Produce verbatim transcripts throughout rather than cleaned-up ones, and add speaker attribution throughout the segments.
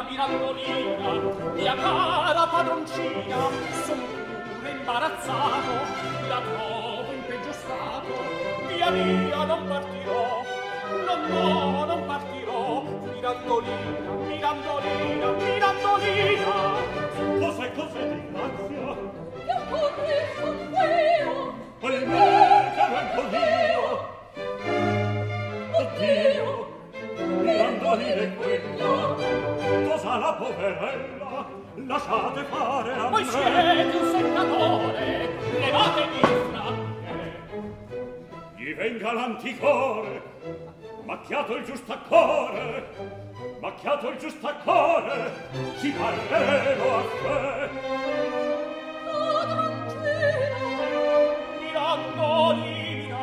Speaker 1: Mirandolina, mia cara padroncina, son pure imbarazzato, la trovo in peggio stato. Via via non partirò, no no non partirò. Mirandolina, Mirandolina, Mirandolina.
Speaker 2: Cos'è, cos'è di grazia?
Speaker 3: Che occorre son vero?
Speaker 2: Quel me che vengo io.
Speaker 3: Oddio,
Speaker 2: Mirandolina è quella. Cosa la poverella? Lasciate fare a
Speaker 1: Voi
Speaker 2: me.
Speaker 1: siete un seccatore, levatevi franche.
Speaker 2: Gli venga l'anticore, macchiato il giustacore, macchiato il giustacore, ci parleremo a te.
Speaker 1: Mirandolina,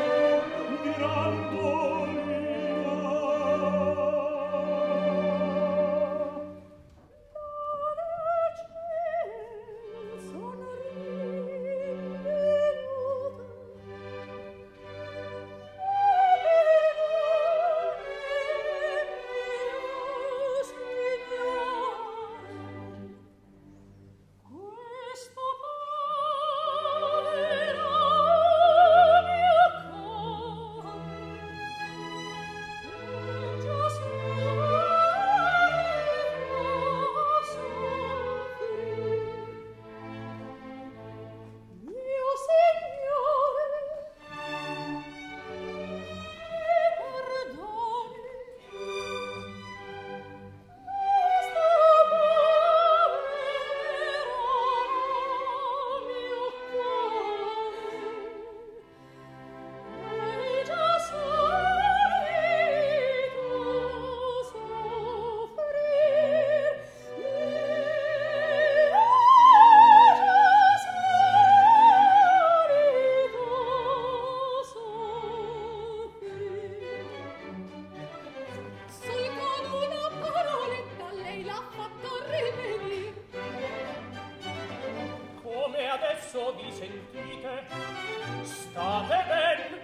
Speaker 1: adesso vi sentite? State ben?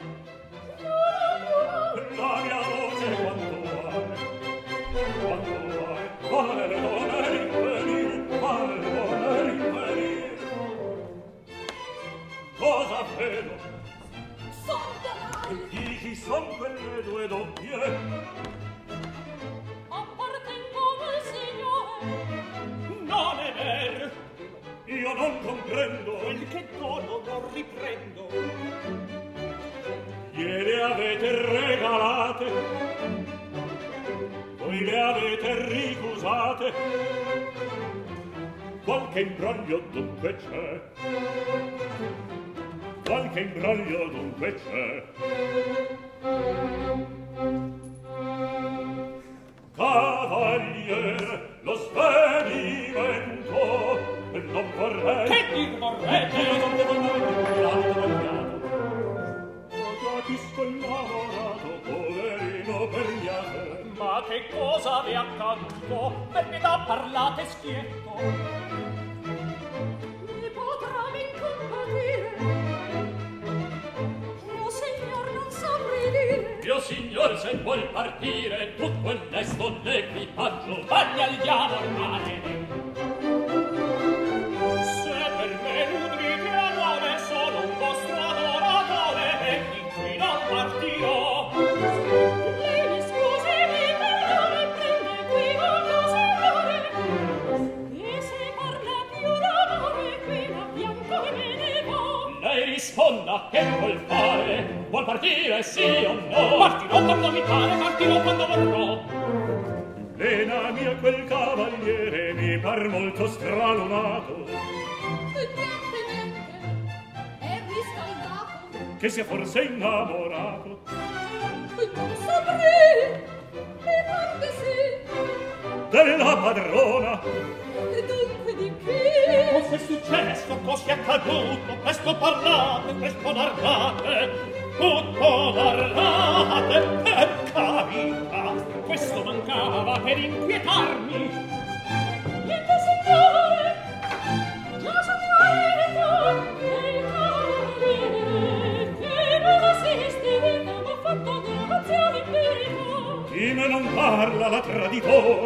Speaker 2: La mia voce quanto vuoi, quanto vuoi, vale le donne rinvenire, vale le donne rinvenire. Cosa vedo?
Speaker 3: Son danari!
Speaker 2: Di chi son quelle due doppie?
Speaker 3: Appartengono al Signore!
Speaker 1: Non è vero!
Speaker 2: Io non comprendo.
Speaker 1: Quel che dono non riprendo.
Speaker 2: Gliele avete regalate, voi le avete ricusate. Qualche imbroglio dunque c'è, qualche imbroglio dunque c'è. Cavaliere, lo svenimento non vorrei.
Speaker 1: Che dir vorrete?
Speaker 2: Io non devo andare. Capisco il lavorato, poverino per gli altri.
Speaker 1: Ma che cosa vi è accaduto? Per pietà parlate schietto.
Speaker 3: Ne potrà mi incompatire. Mio signor non saprei dire.
Speaker 2: Mio signor se vuol partire, tutto il resto l'equipaggio
Speaker 1: Vaglia al diavolo male. Se per me nudrite amore, sono un vostro adoratore e di qui non partirò.
Speaker 3: Lei mi scusi, mi perdoni, prende qui con l'osservare. E se parla più d'amore, qui da bianco me ne vo.
Speaker 2: lei risponda che vuol fare. Vuol partire sì o no?
Speaker 1: Partirò quando mi pare, partirò quando vorrò.
Speaker 2: Lena mia, quel cavaliere mi par molto stralunato,
Speaker 3: Niente, niente, è riscaldato.
Speaker 2: che sia forse innamorato.
Speaker 3: Non saprei, mi par di sì.
Speaker 2: Della padrona.
Speaker 3: E dunque di chi?
Speaker 1: Cosa è successo? Cosa è accaduto? Presto parlate, presto narrate. Tutto narrate, per carità. Questo mancava per inquietarmi.
Speaker 3: Niente, signore, già sono venuto. E il cavaliere che non assiste, non m'ha fatto grazia di verità.
Speaker 2: Chi me non parla la traditora,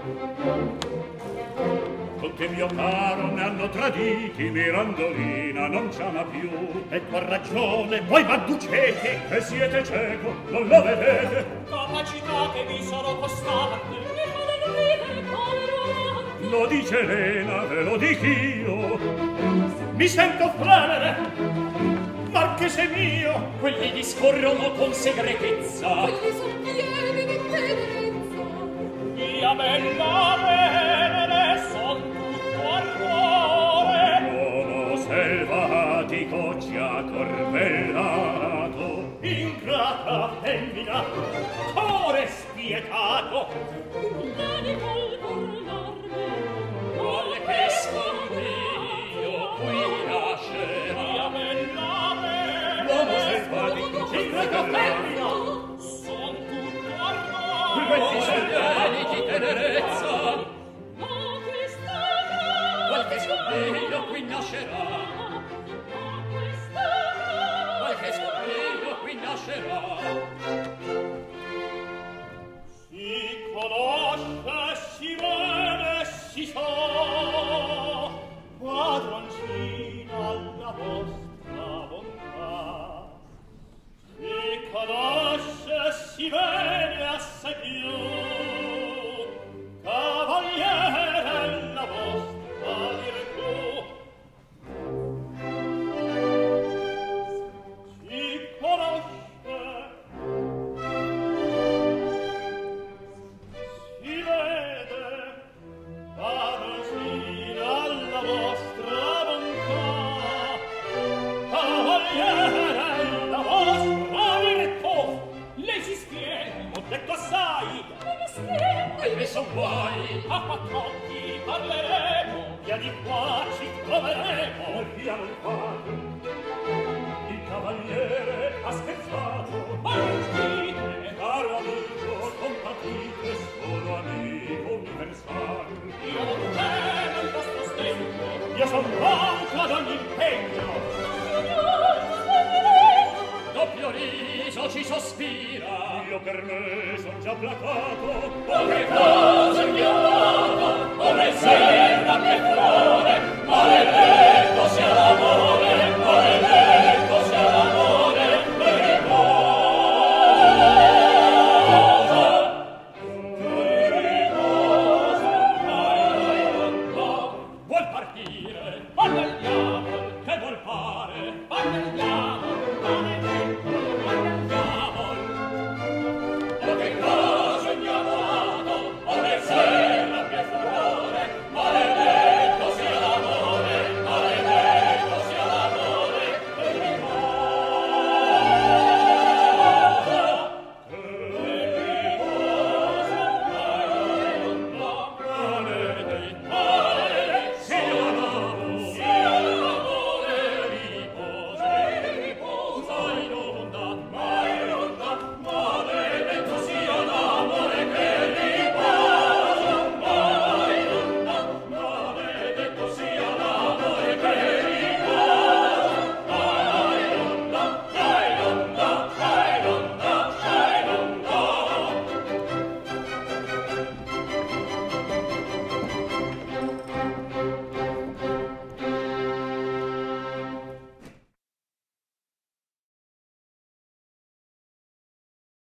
Speaker 2: Con che mio caro ne hanno traditi, Mirandolina non ci ama più.
Speaker 1: E qua ragione, voi m'adducete,
Speaker 2: che siete cieco, non lo vedete.
Speaker 3: Capacità che vi sono costate, mi fate ridere, povero amante.
Speaker 2: Lo dice Elena, ve lo dich'io.
Speaker 1: Mi sento fremere, marchese mio.
Speaker 3: Quelli discorrono con segretezza,
Speaker 4: quelli son pieni di tenerezza.
Speaker 3: Via bella venere, son tutto ardore.
Speaker 2: Uomo selvatico ci ha corbellato.
Speaker 1: Ingrata femmina, core spietato.
Speaker 3: L'animo al parlarmi, qualche scompiglio qui nascerà. Via bella venere,
Speaker 2: Uomo selvatico ci ha
Speaker 1: Ingrata femmina,
Speaker 3: son tutto ardore.
Speaker 2: Quelli son
Speaker 3: pieni di tenerezza. Ma questa
Speaker 2: qualche scompiglio qui nascerà. Qualche scompiglio qui nascerà.
Speaker 1: si conosce, si vede, si sa, padroncina alla vostra bontà. Si conosce, si vede assai più, cavaliere la vostra virtù. Si conosce, si vede, padroncina alla vostra bontà, cavaliere la vostra virtù. Lei si spiega, ho detto assai,
Speaker 3: mi spiego,
Speaker 1: e ne son guai, a quattro occhi parleremo, via di qua ci troveremo.
Speaker 2: Abbiamo il fatto, il cavaliere ha scherzato.
Speaker 1: Ma non dite,
Speaker 2: Caro amico, compatite, solo amico universale.
Speaker 1: io non temo il vostro sdegno, io son pronto ad ogni impegno.
Speaker 3: doppio riso ci sospira.
Speaker 2: Io per me son già placato.
Speaker 3: Oh che cosa il mio amato, come serra che flore,